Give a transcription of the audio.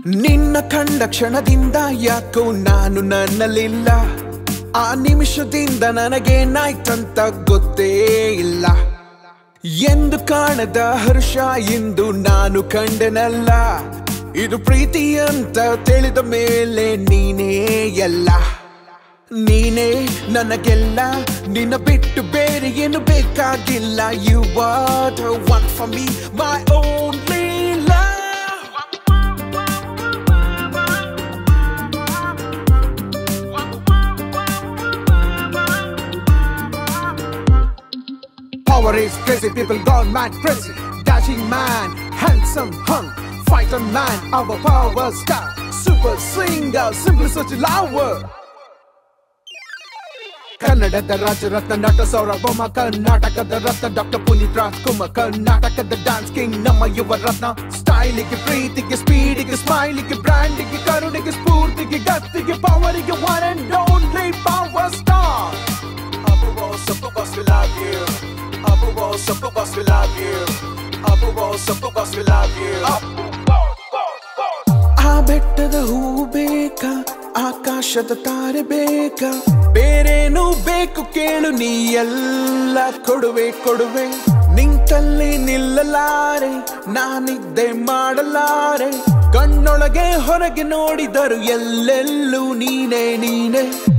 ನಿನ್ನ ಕಂಡ ಕ್ಷಣದಿಂದ ಯಾಕೋ ನಾನು ನನ್ನಲ್ಲಿಲ್ಲ. ಆ ನಿಮಿಷದಿಂದ ನನಗೇನಾಯ್ತಂತ ಗೊತ್ತೇ ಇಲ್ಲ. ಎಂದು ಕಾಣದ ಹರ್ಷ ಇಂದು ನಾನು ಕಂಡನಲ್ಲ. ಇದು ಪ್ರೀತಿ ಅಂತ ತಿಳಿದ ಮೇಲೆ ನೀನೇ ಎಲ್ಲ. ನೀನೇ ನನಗೆಲ್ಲ, ನಿನ್ನ ಬಿಟ್ಟು ಬೇರೆ ಏನು ಬೇಕಾಗಿಲ್ಲ. You are the one for me, my only love. Power is crazy, people gone mad crazy. Dashing man, handsome hunk, fighter man, our power star, super singer, simply such a lover. ಕನ್ನಡದ ರಾಜರತ್ನ ನಟ ಸೌರಭಮ, ಕರ್ನಾಟಕದ ರತ್ನ doctor Puneeth Rajkumar, ಕರ್ನಾಟಕದ dance king ನಮ್ಮ ಯುವ ರತ್ನ. ಸ್ಟೈಲಿಗೆ, ಪ್ರೀತಿಗೆ, ಸ್ಪೀಡಿಗೆ, ಸ್ಮೈಲಿಗೆ, ಬ್ರ್ಯಾಂಡಿಗೆ, ಕರುಣಿಗೆ, ಸ್ಫೂರ್ತಿಗೆ, ಗತ್ತಿಗೆ, ಪವರಿಗೆ, one and only power star. Super boss, we love you. Super boss, we love you. Super boss, we love you. ಆ ಬೆಟ್ಟದ ಹೂ ಬೇಕಾ, ಆಕಾಶದ ತಾರೆ ಬೇಕಾ, ಬೇರೇನು ಬೇಕು ಕೇಳು, ನೀ ಎಲ್ಲ ಕೊಡುವೆ ಕೊಡುವೆ. ನಿಂತಲ್ಲಿ ನಿಲ್ಲಲಾರೆ, ನಾನಿದ್ದೆ ಮಾಡಲಾರೆ. ಕಣ್ಣೊಳಗೆ ಹೊರಗೆ ನೋಡಿದರು ಎಲ್ಲೆಲ್ಲೂ ನೀನೇ ನೀನೇ.